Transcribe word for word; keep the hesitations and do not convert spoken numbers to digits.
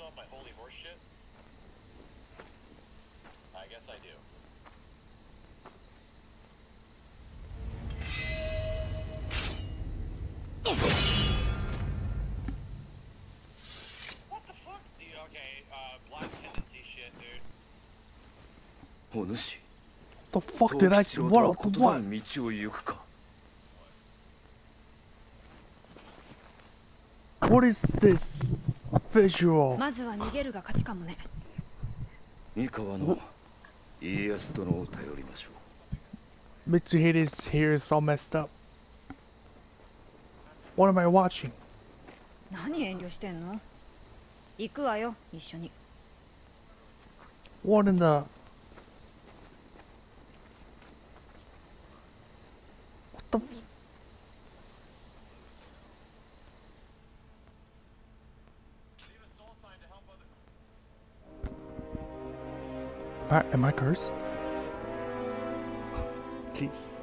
off my holy horse shit? I guess I do. What the fuck? Dude, okay, uh, black tendency shit, dude. お主 The fuck did I? 藤吉郎とは What? 異な What? る道を行くか What is this visual? まずは逃げるが勝ちかもね。 三河の家康殿を頼りましょう Mitsuhide's hair is all messed up. What am I watching? 何遠慮してんの？行くわよ、一緒に。 What in the? What the? Am I, am I cursed? Jeez.